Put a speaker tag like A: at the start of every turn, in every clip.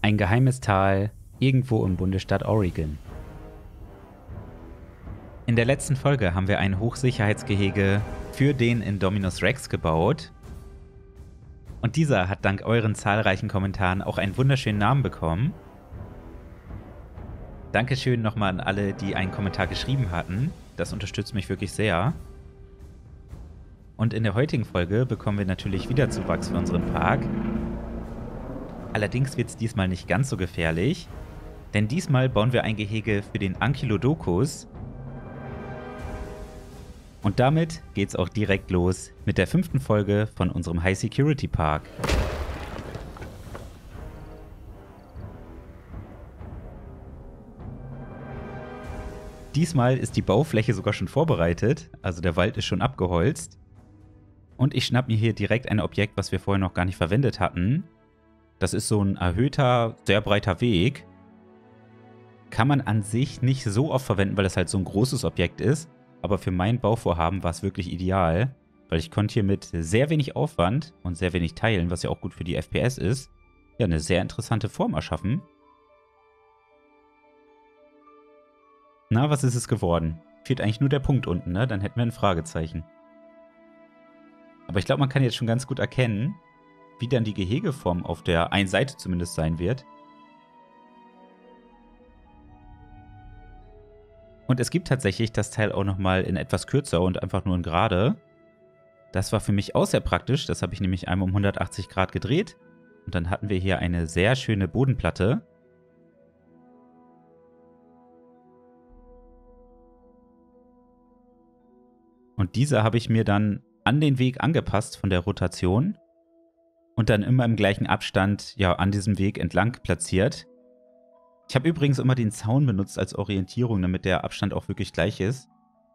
A: Ein geheimes Tal irgendwo im Bundesstaat Oregon. In der letzten Folge haben wir ein Hochsicherheitsgehege für den Indominus Rex gebaut. Und dieser hat dank euren zahlreichen Kommentaren auch einen wunderschönen Namen bekommen. Dankeschön nochmal an alle, die einen Kommentar geschrieben hatten. Das unterstützt mich wirklich sehr. Und in der heutigen Folge bekommen wir natürlich wieder Zuwachs für unseren Park. Allerdings wird es diesmal nicht ganz so gefährlich, denn diesmal bauen wir ein Gehege für den Ankylodocus. Und damit geht's auch direkt los mit der 5. Folge von unserem High Security Park. Diesmal ist die Baufläche sogar schon vorbereitet, also der Wald ist schon abgeholzt. Und ich schnapp mir hier direkt ein Objekt, was wir vorher noch gar nicht verwendet hatten. Das ist so ein erhöhter, sehr breiter Weg. Kann man an sich nicht so oft verwenden, weil es halt so ein großes Objekt ist. Aber für mein Bauvorhaben war es wirklich ideal, weil ich konnte hier mit sehr wenig Aufwand und sehr wenig Teilen, was ja auch gut für die FPS ist, ja, eine sehr interessante Form erschaffen. Na, was ist es geworden? Fehlt eigentlich nur der Punkt unten, ne? Dann hätten wir ein Fragezeichen. Aber ich glaube, man kann jetzt schon ganz gut erkennen, wie dann die Gehegeform auf der einen Seite zumindest sein wird. Und es gibt tatsächlich das Teil auch nochmal in etwas kürzer und einfach nur in gerade. Das war für mich auch sehr praktisch. Das habe ich nämlich einmal um 180 Grad gedreht. Und dann hatten wir hier eine sehr schöne Bodenplatte. Und diese habe ich mir dann an den Weg angepasst von der Rotation. Und dann immer im gleichen Abstand, ja, an diesem Weg entlang platziert. Ich habe übrigens immer den Zaun benutzt als Orientierung, damit der Abstand auch wirklich gleich ist.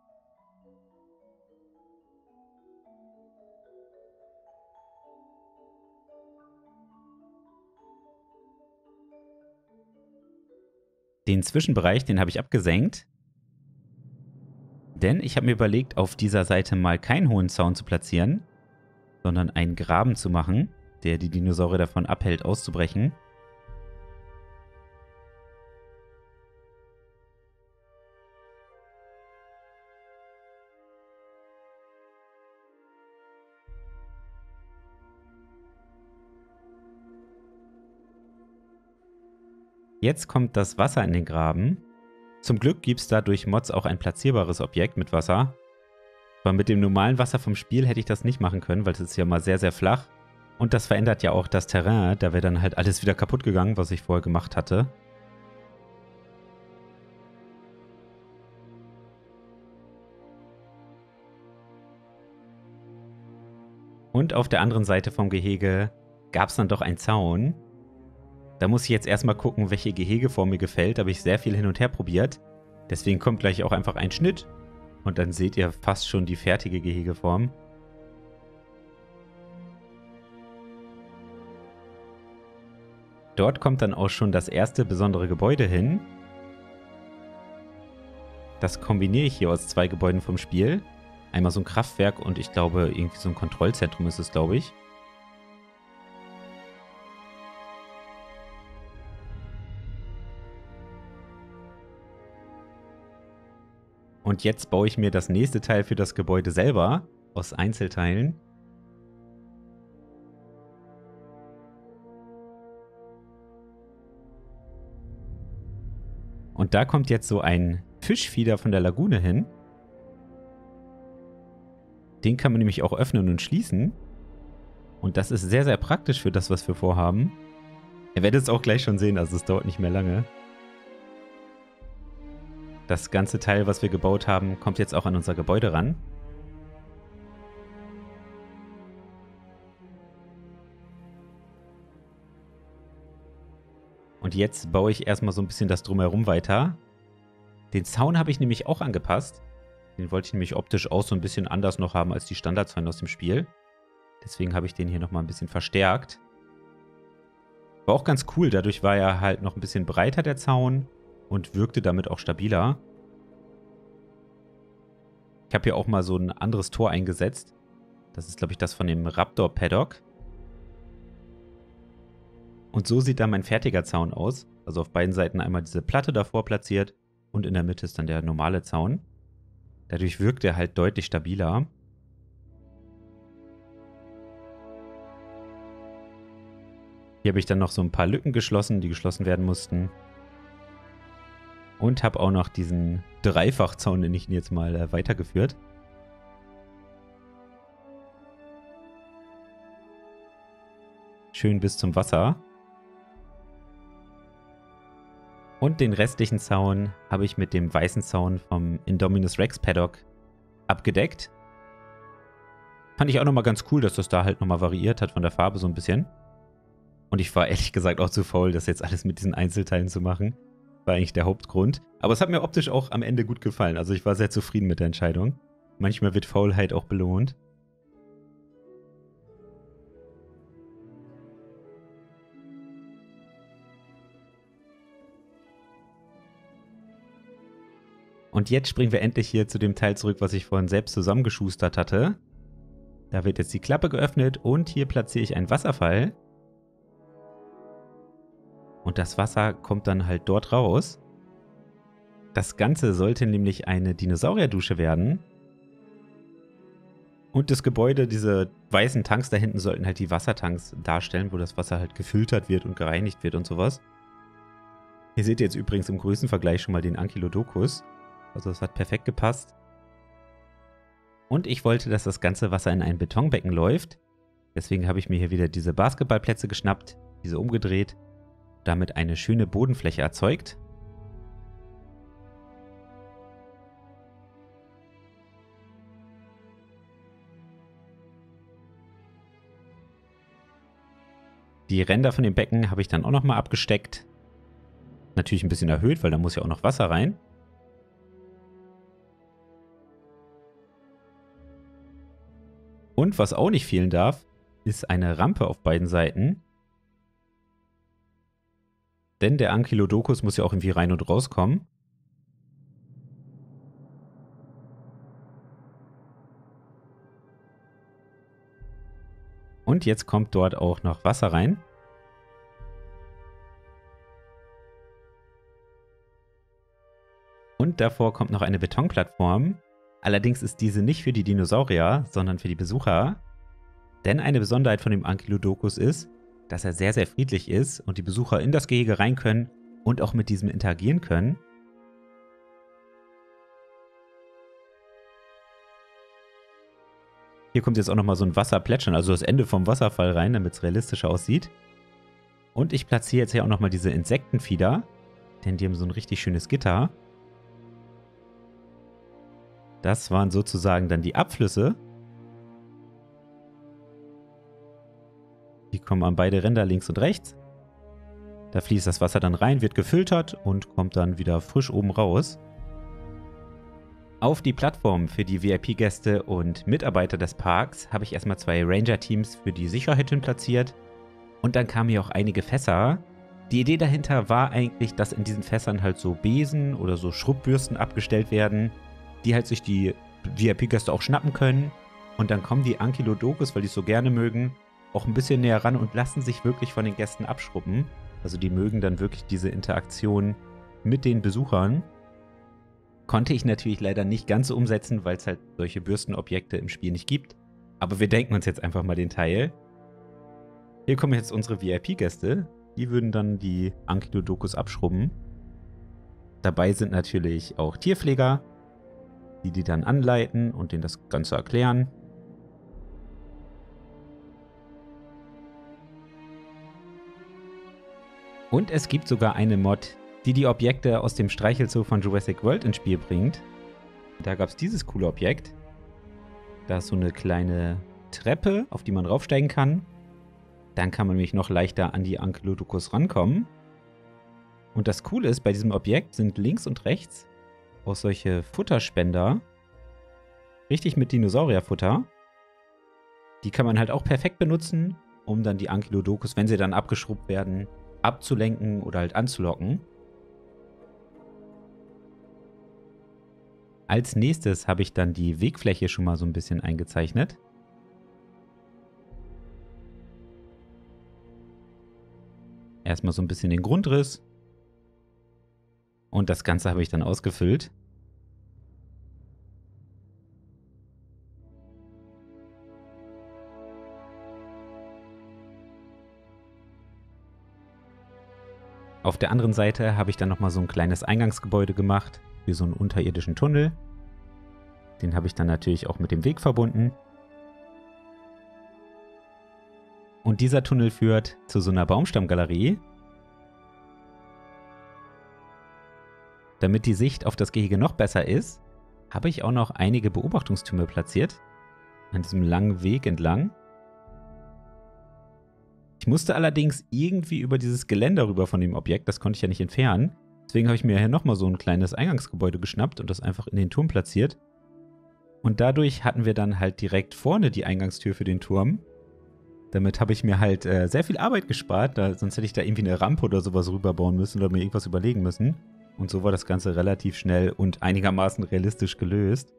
A: Den Zwischenbereich, den habe ich abgesenkt. Denn ich habe mir überlegt, auf dieser Seite mal keinen hohen Zaun zu platzieren, sondern einen Graben zu machen, der die Dinosaurier davon abhält, auszubrechen. Jetzt kommt das Wasser in den Graben. Zum Glück gibt es da durch Mods auch ein platzierbares Objekt mit Wasser. Aber mit dem normalen Wasser vom Spiel hätte ich das nicht machen können, weil es ist ja mal sehr, sehr flach. Und das verändert ja auch das Terrain. Da wäre dann halt alles wieder kaputt gegangen, was ich vorher gemacht hatte. Und auf der anderen Seite vom Gehege gab es dann doch einen Zaun. Da muss ich jetzt erstmal gucken, welche Gehegeform mir gefällt. Da habe ich sehr viel hin und her probiert. Deswegen kommt gleich auch einfach ein Schnitt. Und dann seht ihr fast schon die fertige Gehegeform. Dort kommt dann auch schon das erste besondere Gebäude hin. Das kombiniere ich hier aus 2 Gebäuden vom Spiel. Einmal so ein Kraftwerk und ich glaube, irgendwie so ein Kontrollzentrum ist es, glaube ich. Und jetzt baue ich mir das nächste Teil für das Gebäude selber aus Einzelteilen. Und da kommt jetzt so ein Fischfieder von der Lagune hin. Den kann man nämlich auch öffnen und schließen. Und das ist sehr, sehr praktisch für das, was wir vorhaben. Ihr werdet es auch gleich schon sehen, also es dauert nicht mehr lange. Das ganze Teil, was wir gebaut haben, kommt jetzt auch an unser Gebäude ran. Und jetzt baue ich erstmal so ein bisschen das Drumherum weiter. Den Zaun habe ich nämlich auch angepasst. Den wollte ich nämlich optisch auch so ein bisschen anders noch haben als die Standardzäune aus dem Spiel. Deswegen habe ich den hier nochmal ein bisschen verstärkt. War auch ganz cool, dadurch war er halt noch ein bisschen breiter, der Zaun. Und wirkte damit auch stabiler. Ich habe hier auch mal so ein anderes Tor eingesetzt. Das ist, glaube ich, das von dem Raptor Paddock. Und so sieht dann mein fertiger Zaun aus. Also auf beiden Seiten einmal diese Platte davor platziert und in der Mitte ist dann der normale Zaun. Dadurch wirkt er halt deutlich stabiler. Hier habe ich dann noch so ein paar Lücken geschlossen, die geschlossen werden mussten. Und habe auch noch diesen Dreifachzaun, nenne ich ihn jetzt mal, weitergeführt. Schön bis zum Wasser. Und den restlichen Zaun habe ich mit dem weißen Zaun vom Indominus Rex Paddock abgedeckt. Fand ich auch nochmal ganz cool, dass das da halt nochmal variiert hat von der Farbe so ein bisschen. Und ich war ehrlich gesagt auch zu faul, das jetzt alles mit diesen Einzelteilen zu machen. War eigentlich der Hauptgrund. Aber es hat mir optisch auch am Ende gut gefallen. Also ich war sehr zufrieden mit der Entscheidung. Manchmal wird Faulheit auch belohnt. Und jetzt springen wir endlich hier zu dem Teil zurück, was ich vorhin selbst zusammengeschustert hatte. Da wird jetzt die Klappe geöffnet und hier platziere ich einen Wasserfall. Und das Wasser kommt dann halt dort raus. Das Ganze sollte nämlich eine Dinosaurierdusche werden. Und das Gebäude, diese weißen Tanks da hinten, sollten halt die Wassertanks darstellen, wo das Wasser halt gefiltert wird und gereinigt wird und sowas. Hier seht ihr jetzt übrigens im Größenvergleich schon mal den Ankylodocus. Also das hat perfekt gepasst. Und ich wollte, dass das ganze Wasser in ein Betonbecken läuft. Deswegen habe ich mir hier wieder diese Basketballplätze geschnappt, diese umgedreht, damit eine schöne Bodenfläche erzeugt. Die Ränder von dem Becken habe ich dann auch nochmal abgesteckt. Natürlich ein bisschen erhöht, weil da muss ja auch noch Wasser rein. Und was auch nicht fehlen darf, ist eine Rampe auf beiden Seiten. Denn der Ankylodocus muss ja auch irgendwie rein und rauskommen. Und jetzt kommt dort auch noch Wasser rein. Und davor kommt noch eine Betonplattform. Allerdings ist diese nicht für die Dinosaurier, sondern für die Besucher. Denn eine Besonderheit von dem Ankylodocus ist, dass er sehr, sehr friedlich ist und die Besucher in das Gehege rein können und auch mit diesem interagieren können. Hier kommt jetzt auch nochmal so ein Wasserplätschern, also das Ende vom Wasserfall rein, damit es realistischer aussieht. Und ich platziere jetzt hier auch nochmal diese Insektenfieder, denn die haben so ein richtig schönes Gitter. Das waren sozusagen dann die Abflüsse. Die kommen an beide Ränder links und rechts. Da fließt das Wasser dann rein, wird gefiltert und kommt dann wieder frisch oben raus. Auf die Plattform für die VIP-Gäste und Mitarbeiter des Parks habe ich erstmal 2 Ranger-Teams für die Sicherheit hin platziert. Und dann kamen hier auch einige Fässer. Die Idee dahinter war eigentlich, dass in diesen Fässern halt so Besen oder so Schrubbürsten abgestellt werden, die halt sich die VIP-Gäste auch schnappen können. Und dann kommen die Ankylodocus, weil die es so gerne mögen, auch ein bisschen näher ran und lassen sich wirklich von den Gästen abschrubben. Also die mögen dann wirklich diese Interaktion mit den Besuchern. Konnte ich natürlich leider nicht ganz so umsetzen, weil es halt solche Bürstenobjekte im Spiel nicht gibt. Aber wir denken uns jetzt einfach mal den Teil. Hier kommen jetzt unsere VIP-Gäste. Die würden dann die Ankylodocus abschrubben. Dabei sind natürlich auch Tierpfleger, die dann anleiten und denen das Ganze erklären. Und es gibt sogar eine Mod, die die Objekte aus dem Streichelzoo von Jurassic World ins Spiel bringt. Da gab es dieses coole Objekt. Da ist so eine kleine Treppe, auf die man raufsteigen kann. Dann kann man nämlich noch leichter an die Ankylodocus rankommen. Und das Coole ist, bei diesem Objekt sind links und rechts auch solche Futterspender. Richtig mit Dinosaurierfutter. Die kann man halt auch perfekt benutzen, um dann die Ankylodocus, wenn sie dann abgeschrubbt werden, abzulenken oder halt anzulocken. Als nächstes habe ich dann die Wegfläche schon mal so ein bisschen eingezeichnet. erstmal so ein bisschen den Grundriss. Und das Ganze habe ich dann ausgefüllt. Auf der anderen Seite habe ich dann nochmal so ein kleines Eingangsgebäude gemacht für so einen unterirdischen Tunnel. Den habe ich dann natürlich auch mit dem Weg verbunden. Und dieser Tunnel führt zu so einer Baumstammgalerie. Damit die Sicht auf das Gehege noch besser ist, habe ich auch noch einige Beobachtungstürme platziert. An diesem langen Weg entlang. Ich musste allerdings irgendwie über dieses Geländer rüber von dem Objekt, das konnte ich ja nicht entfernen. Deswegen habe ich mir hier nochmal so ein kleines Eingangsgebäude geschnappt und das einfach in den Turm platziert. Und dadurch hatten wir dann halt direkt vorne die Eingangstür für den Turm. Damit habe ich mir halt sehr viel Arbeit gespart, sonst hätte ich da irgendwie eine Rampe oder sowas rüberbauen müssen oder mir irgendwas überlegen müssen. Und so war das Ganze relativ schnell und einigermaßen realistisch gelöst.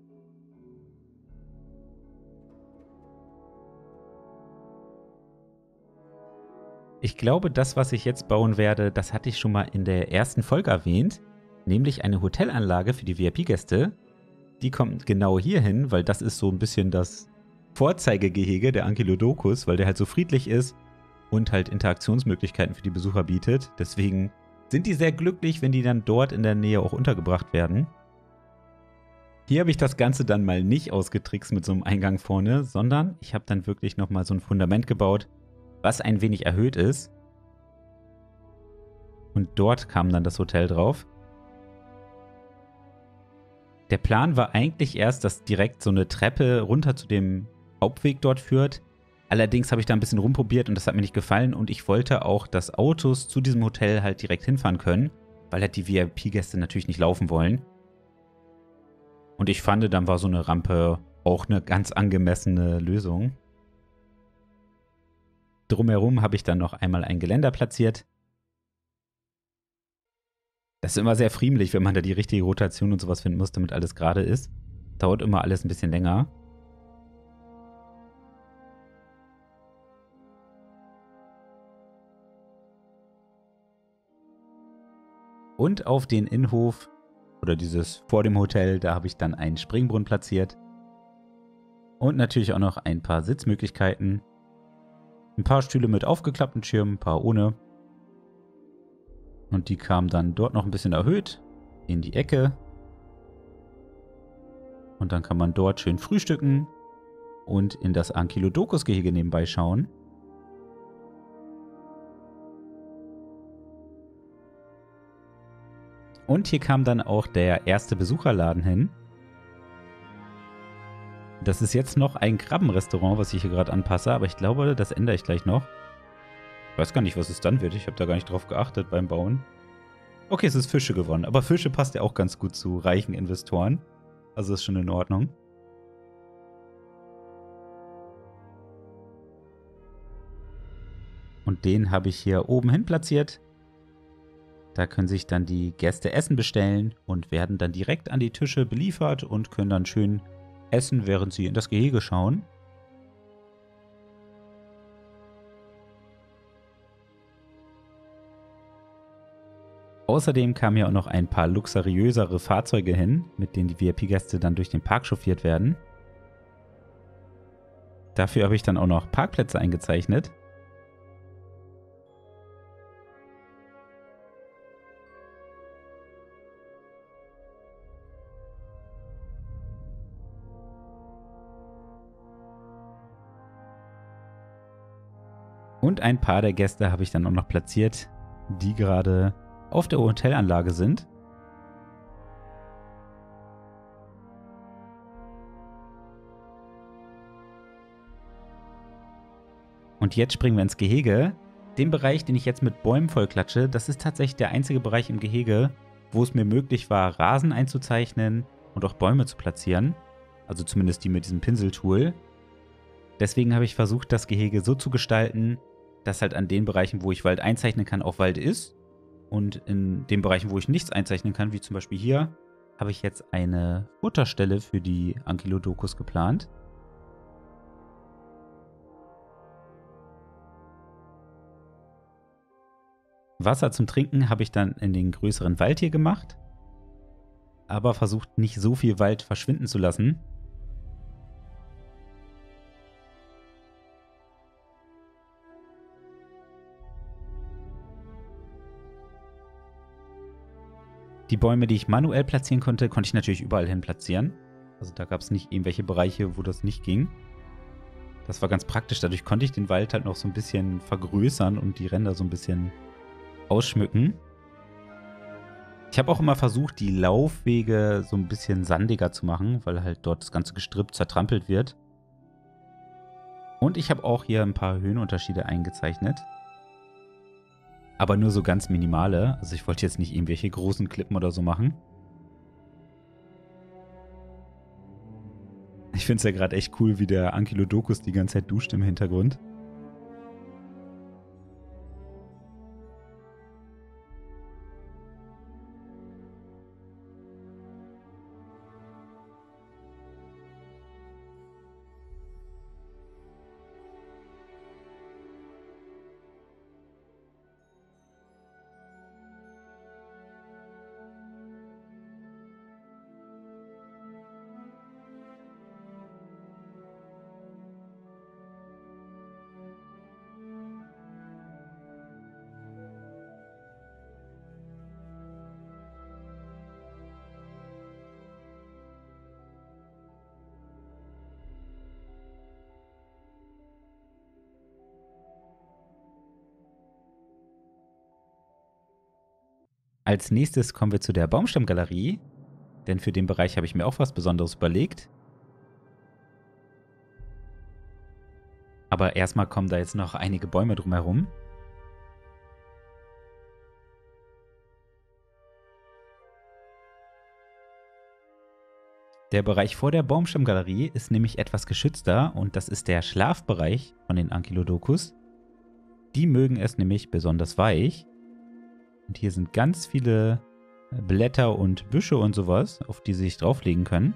A: Ich glaube, das, was ich jetzt bauen werde, das hatte ich schon mal in der ersten Folge erwähnt, nämlich eine Hotelanlage für die VIP-Gäste. Die kommt genau hier hin, weil das ist so ein bisschen das Vorzeigegehege der Ankylodocus, weil der halt so friedlich ist und halt Interaktionsmöglichkeiten für die Besucher bietet. Deswegen sind die sehr glücklich, wenn die dann dort in der Nähe auch untergebracht werden. Hier habe ich das Ganze dann mal nicht ausgetrickst mit so einem Eingang vorne, sondern ich habe dann wirklich nochmal so ein Fundament gebaut, was ein wenig erhöht ist. Und dort kam dann das Hotel drauf. Der Plan war eigentlich erst, dass direkt so eine Treppe runter zu dem Hauptweg dort führt. Allerdings habe ich da ein bisschen rumprobiert und das hat mir nicht gefallen. Und ich wollte auch, dass Autos zu diesem Hotel halt direkt hinfahren können, weil halt die VIP-Gäste natürlich nicht laufen wollen. Und ich fand, dann war so eine Rampe auch eine ganz angemessene Lösung. Drumherum habe ich dann noch einmal ein Geländer platziert. Das ist immer sehr friemelig, wenn man da die richtige Rotation und sowas finden muss, damit alles gerade ist. Dauert immer alles ein bisschen länger. Und auf den Innenhof oder dieses vor dem Hotel, da habe ich dann einen Springbrunnen platziert. Und natürlich auch noch ein paar Sitzmöglichkeiten. Ein paar Stühle mit aufgeklappten Schirmen, ein paar ohne. Und die kamen dann dort noch ein bisschen erhöht in die Ecke. Und dann kann man dort schön frühstücken und in das Ankylodocus-Gehege nebenbei schauen. Und hier kam dann auch der erste Besucherladen hin. Das ist jetzt noch ein Krabbenrestaurant, was ich hier gerade anpasse, aber ich glaube, das ändere ich gleich noch. Ich weiß gar nicht, was es dann wird. Ich habe da gar nicht drauf geachtet beim Bauen. Okay, es ist Fische gewonnen, aber Fische passt ja auch ganz gut zu reichen Investoren. Also ist schon in Ordnung. Und den habe ich hier oben hin platziert. Da können sich dann die Gäste Essen bestellen und werden dann direkt an die Tische beliefert und können dann schön essen, während sie in das Gehege schauen. Außerdem kamen ja auch noch ein paar luxuriösere Fahrzeuge hin, mit denen die VIP-Gäste dann durch den Park chauffiert werden. Dafür habe ich dann auch noch Parkplätze eingezeichnet. Und ein paar der Gäste habe ich dann auch noch platziert, die gerade auf der Hotelanlage sind. Und jetzt springen wir ins Gehege. Den Bereich, den ich jetzt mit Bäumen vollklatsche, das ist tatsächlich der einzige Bereich im Gehege, wo es mir möglich war, Rasen einzuzeichnen und auch Bäume zu platzieren. Also zumindest die mit diesem Pinseltool. Deswegen habe ich versucht, das Gehege so zu gestalten, dass halt an den Bereichen, wo ich Wald einzeichnen kann, auch Wald ist. Und in den Bereichen, wo ich nichts einzeichnen kann, wie zum Beispiel hier, habe ich jetzt eine Futterstelle für die Ankylodocus geplant. Wasser zum Trinken habe ich dann in den größeren Wald hier gemacht. Aber versucht nicht so viel Wald verschwinden zu lassen. Die Bäume, die ich manuell platzieren konnte, konnte ich natürlich überall hin platzieren. Also da gab es nicht irgendwelche Bereiche, wo das nicht ging. Das war ganz praktisch. Dadurch konnte ich den Wald halt noch so ein bisschen vergrößern und die Ränder so ein bisschen ausschmücken. Ich habe auch immer versucht, die Laufwege so ein bisschen sandiger zu machen, weil halt dort das ganze Gestrüpp zertrampelt wird. Und ich habe auch hier ein paar Höhenunterschiede eingezeichnet. Aber nur so ganz minimale. Also ich wollte jetzt nicht irgendwelche großen Klippen oder so machen. Ich finde es ja gerade echt cool, wie der Ankylodocus die ganze Zeit duscht im Hintergrund. Als nächstes kommen wir zu der Baumstammgalerie, denn für den Bereich habe ich mir auch was Besonderes überlegt. Aber erstmal kommen da jetzt noch einige Bäume drumherum. Der Bereich vor der Baumstammgalerie ist nämlich etwas geschützter und das ist der Schlafbereich von den Ankylodocus. Die mögen es nämlich besonders weich. Und hier sind ganz viele Blätter und Büsche und sowas, auf die sie sich drauflegen können.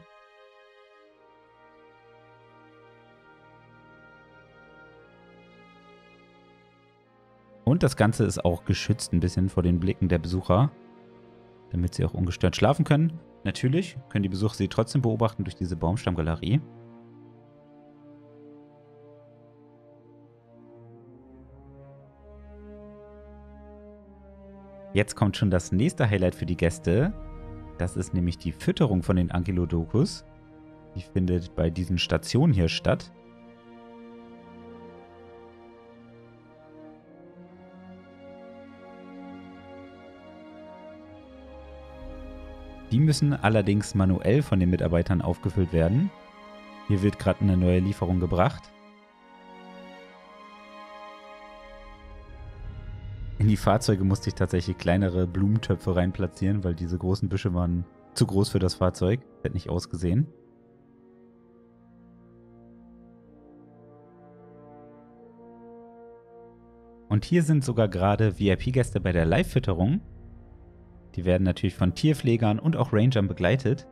A: Und das Ganze ist auch geschützt ein bisschen vor den Blicken der Besucher, damit sie auch ungestört schlafen können. Natürlich können die Besucher sie trotzdem beobachten durch diese Baumstammgalerie. Jetzt kommt schon das nächste Highlight für die Gäste. Das ist nämlich die Fütterung von den Ankylodocus. Die findet bei diesen Stationen hier statt. Die müssen allerdings manuell von den Mitarbeitern aufgefüllt werden. Hier wird gerade eine neue Lieferung gebracht. In die Fahrzeuge musste ich tatsächlich kleinere Blumentöpfe reinplatzieren, weil diese großen Büsche waren zu groß für das Fahrzeug. Hätte nicht ausgesehen. Und hier sind sogar gerade VIP-Gäste bei der Live-Fütterung. Die werden natürlich von Tierpflegern und auch Rangern begleitet.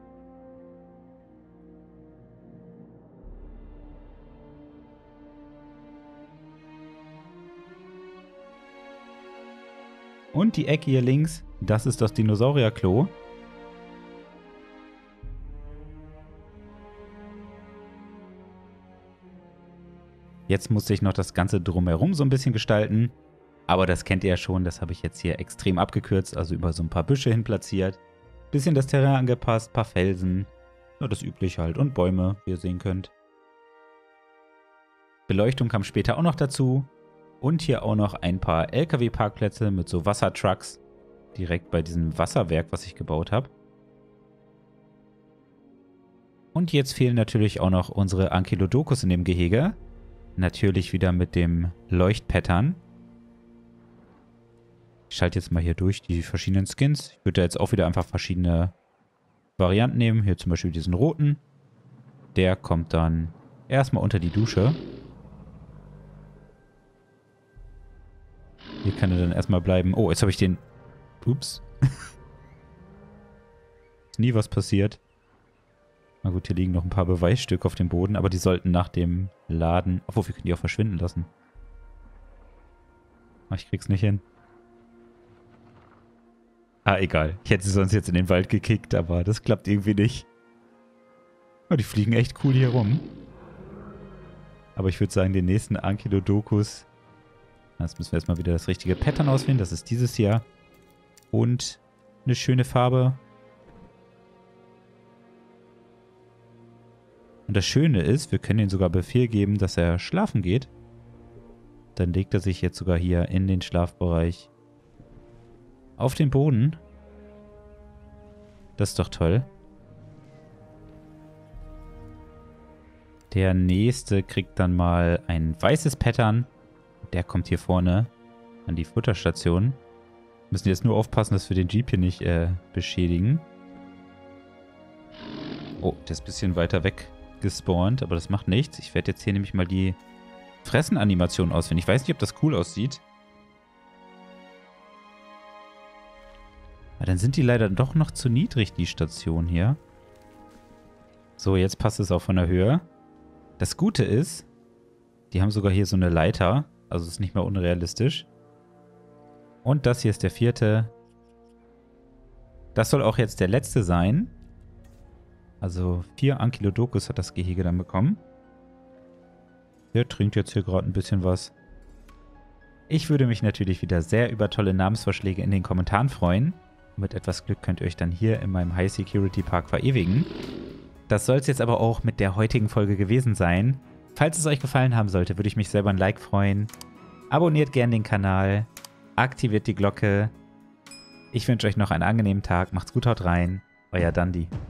A: Und die Ecke hier links, das ist das Dinosaurierklo. Jetzt musste ich noch das Ganze drumherum so ein bisschen gestalten. Aber das kennt ihr ja schon, das habe ich jetzt hier extrem abgekürzt, also über so ein paar Büsche hin platziert. Bisschen das Terrain angepasst, paar Felsen, nur das Übliche halt und Bäume, wie ihr sehen könnt. Beleuchtung kam später auch noch dazu. Und hier auch noch ein paar LKW-Parkplätze mit so Wassertrucks direkt bei diesem Wasserwerk, was ich gebaut habe. Und jetzt fehlen natürlich auch noch unsere Ankylodocus in dem Gehege. Natürlich wieder mit dem Leuchtpattern. Ich schalte jetzt mal hier durch die verschiedenen Skins. Ich würde da jetzt auch wieder einfach verschiedene Varianten nehmen. Hier zum Beispiel diesen roten. Der kommt dann erstmal unter die Dusche. Hier kann er dann erstmal bleiben. Oh, jetzt habe ich den... Ups. Ist nie was passiert. Na gut, hier liegen noch ein paar Beweisstücke auf dem Boden, aber die sollten nach dem Laden... Obwohl, wir können die auch verschwinden lassen. Ach, ich krieg's nicht hin. Ah, egal. Ich hätte sie sonst jetzt in den Wald gekickt, aber das klappt irgendwie nicht. Oh, die fliegen echt cool hier rum. Aber ich würde sagen, den nächsten Ankylodokus. Jetzt müssen wir erstmal wieder das richtige Pattern auswählen. Das ist dieses Jahr. Und eine schöne Farbe. Und das Schöne ist, wir können ihm sogar Befehl geben, dass er schlafen geht. Dann legt er sich jetzt sogar hier in den Schlafbereich auf den Boden. Das ist doch toll. Der nächste kriegt dann mal ein weißes Pattern. Der kommt hier vorne an die Futterstation. Müssen jetzt nur aufpassen, dass wir den Jeep hier nicht beschädigen. Oh, der ist ein bisschen weiter weg gespawnt, aber das macht nichts. Ich werde jetzt hier nämlich mal die Fressenanimation auswählen. Ich weiß nicht, ob das cool aussieht. Aber dann sind die leider doch noch zu niedrig, die Station hier. So, jetzt passt es auch von der Höhe. Das Gute ist, die haben sogar hier so eine Leiter. Also ist nicht mehr unrealistisch. Und das hier ist der 4. Das soll auch jetzt der letzte sein. Also 4 Ankylodokus hat das Gehege dann bekommen. Der trinkt jetzt hier gerade ein bisschen was. Ich würde mich natürlich wieder sehr über tolle Namensvorschläge in den Kommentaren freuen. Mit etwas Glück könnt ihr euch dann hier in meinem High Security Park verewigen. Das soll es jetzt aber auch mit der heutigen Folge gewesen sein. Falls es euch gefallen haben sollte, würde ich mich selber ein Like freuen. Abonniert gerne den Kanal. Aktiviert die Glocke. Ich wünsche euch noch einen angenehmen Tag. Macht's gut, haut rein. Euer Dandi.